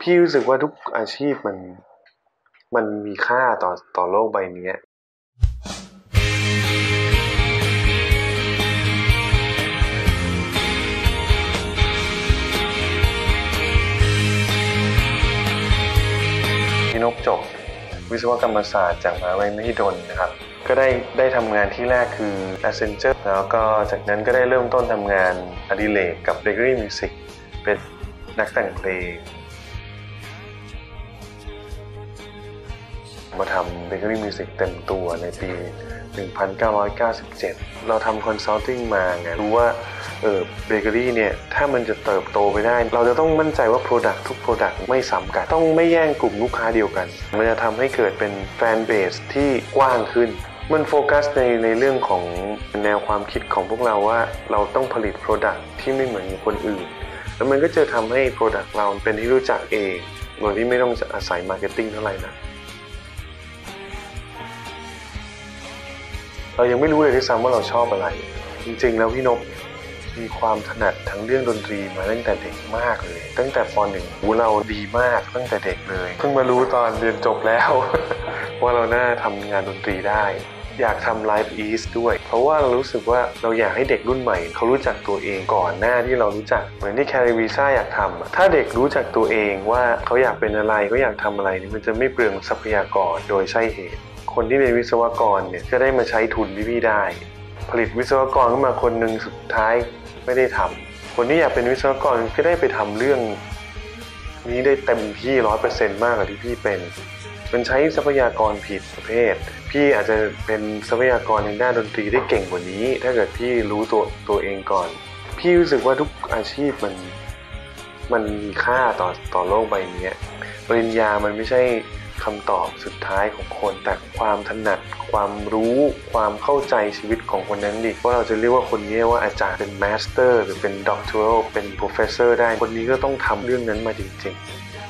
พี่รู้สึกว่าทุกอาชีพมันมีค่าต่อโลกใบนี้พี่นพจบวิศวกรรมศาสตร์จากมหาวิทยาลัยมหิดลนะครับก็ได้ทำงานที่แรกคือ Accenture แล้วก็จากนั้นก็ได้เริ่มต้นทำงานอดิเรกกับ Bakery Music เป็นนักแต่งเพลงมาทำ Bakery Music เต็มตัวในปี 1997 เราทำ Consulting มาไงรู้ว่าเบเกอรี่เนี่ยถ้ามันจะเติบโตไปได้เราจะต้องมั่นใจว่า Product ทุก Product ไม่ซ้ำกันต้องไม่แย่งกลุ่มลูกค้าเดียวกันมันจะทำให้เกิดเป็นแฟนเบสที่กว้างขึ้นมันโฟกัสในเรื่องของแนวความคิดของพวกเราว่าเราต้องผลิต Product ที่ไม่เหมือนคนอื่นแล้วมันก็จะทำให้ Product เราเป็นที่รู้จักเองโดยที่ไม่ต้องอาศัย Marketing เท่าไหร่นะเรายังไม่รู้เลยด้วยซ้ำว่าเราชอบอะไรจริงๆแล้วพี่นพมีความถนัดทั้งเรื่องดนตรีมาตั้งแต่เด็กมากเลยตั้งแต่ป .1 เราดีมากตั้งแต่เด็กเลยเพิ่งมารู้ตอนเรียนจบแล้ว ว่าเราน่าทำงานดนตรีได้อยากทำ Live East ด้วยเพราะว่าเรารู้สึกว่าเราอยากให้เด็กรุ่นใหม่เขารู้จักตัวเองก่อนหน้าที่เรารู้จักเหมือนที่ Carrie Visa อยากทำถ้าเด็กรู้จักตัวเองว่าเขาอยากเป็นอะไรเขาอยากทำอะไรนี่มันจะไม่เปลืองทรัพยากรโดยใช่เหตุคนที่เรียนวิศวกรเนี่ยจะได้มาใช้ทุนพี่ได้ผลิตวิศวกรขึ้นมาคนหนึ่งสุดท้ายไม่ได้ทำคนที่อยากเป็นวิศวกรก็ได้ไปทำเรื่องนี้ได้เต็มที่ 100% มากกว่าที่พี่เป็นมันใช้ทรัพยากรผิดประเภทพี่อาจจะเป็นทรัพยากรในด้านดนตรีได้เก่งกว่านี้ถ้าเกิดพี่รู้ตัวเองก่อนพี่รู้สึกว่าทุกอาชีพมันมีค่าต่อโลกใบนี้ปริญญามันไม่ใช่คำตอบสุดท้ายของคนแต่ความถนัดความรู้ความเข้าใจชีวิตของคนนั้นดิว่าเราจะเรียกว่าคนนี้ว่าอาจารย์เป็นมาสเตอร์หรือเป็นด็อกเตอรัลเป็นโปรเฟสเซอร์ได้คนนี้ก็ต้องทำเรื่องนั้นมาจริงๆ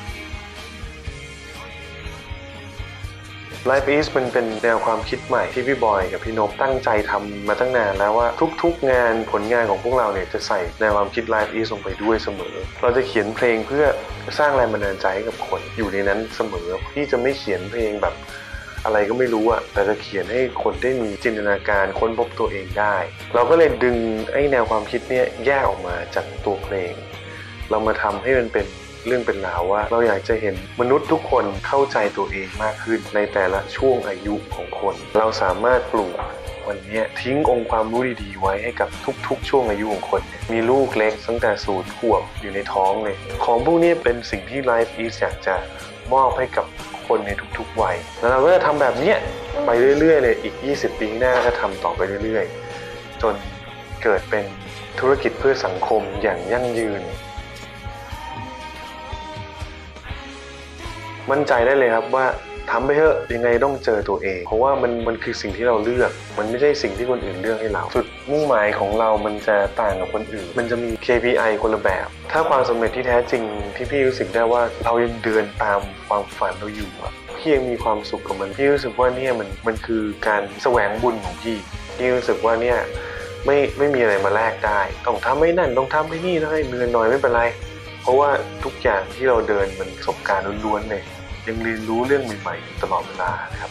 Live East มันเป็นแนวความคิดใหม่ที่พี่บอยกับพี่นพตั้งใจทำมาตั้งนานแล้วว่าทุกๆงานผลงานของพวกเราเนี่ยจะใส่แนวความคิด Live East ลงไปด้วยเสมอเราจะเขียนเพลงเพื่อสร้างแรงบันดาลใจให้กับคนอยู่ในนั้นเสมอพี่จะไม่เขียนเพลงแบบอะไรก็ไม่รู้แต่จะเขียนให้คนได้มีจินตนาการค้นพบตัวเองได้เราก็เลยดึงไอ้แนวความคิดเนี่ยแยกออกมาจากตัวเพลงเรามาทำให้มันเป็นเรื่องเป็นราวว่าเราอยากจะเห็นมนุษย์ทุกคนเข้าใจตัวเองมากขึ้นในแต่ละช่วงอายุของคนเราสามารถปลูกวันนี้ทิ้งองค์ความรู้ดีๆไว้ให้กับทุกๆช่วงอายุของคนมีลูกเล็กตั้งแต่0 ขวบอยู่ในท้องเลยของพวกนี้เป็นสิ่งที่ Live East อยากจะมอบให้กับคนในทุกๆวัยแล้วเราก็จะทำแบบนี้ไปเรื่อยๆเลยอีก20 ปีข้างหน้าก็ทำต่อไปเรื่อยๆจนเกิดเป็นธุรกิจเพื่อสังคมอย่างยั่งยืนมั่นใจได้เลยครับว่าทำไปเถอะยังไงต้องเจอตัวเองเพราะว่ามันคือสิ่งที่เราเลือกมันไม่ใช่สิ่งที่คนอื่นเลือกให้เราจุดมุ่งหมายของเรามันจะต่างกับคนอื่นมันจะมี KPI คนละแบบถ้าความสำเร็จที่แท้จริงที่พี่รู้สึกได้ว่าเรายังเดินตามความฝันเราอยู่พี่ยังมีความสุขกับมันพี่รู้สึกว่าเนี่ยมันคือการแสวงบุญของพี่รู้สึกว่าเนี่ยไม่มีอะไรมาแลกได้ต้องทำให้นั่นต้องทำให้นี่ต้องให้เหนื่อยหน่อยไม่เป็นไรเพราะว่าทุกอย่างที่เราเดินมันประสบการณ์ล้วนๆเลยยังเรียนรู้เรื่องใหม่ๆตลอดเวลาครับ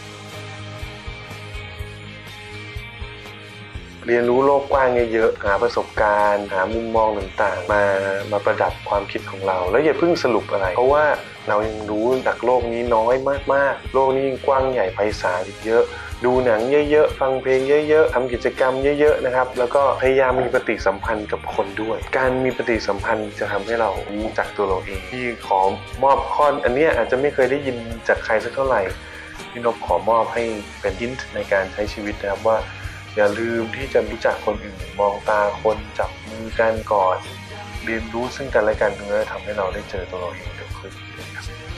เรียนรู้โลกกว้างเยอะๆหาประสบการณ์หามุมมองต่างๆมาประดับความคิดของเราแล้วอย่าเพิ่งสรุปอะไรเพราะว่าเรายังรู้จากโลกนี้น้อยมากๆโลกนี้กว้างใหญ่ไพศาลอีกเยอะดูหนังเยอะๆฟังเพลงเยอะๆทำกิจกรรมเยอะๆนะครับแล้วก็พยายามมีปฏิสัมพันธ์กับคนด้วยการมีปฏิสัมพันธ์จะทำให้เรารู้จักตัวเราเองที่ขอมอบข้ออันนี้อาจจะไม่เคยได้ยินจากใครสักเท่าไหร่พี่นพขอมอบให้เป็นฮินต์ในการใช้ชีวิตนะครับว่าอย่าลืมที่จะรู้จักคนอื่นมองตาคนจับมือกันกอดเรียนรู้ซึ่งกันและกันเพื่อทำให้เราได้เจอตัวเราเองเกิดขึ้นครับ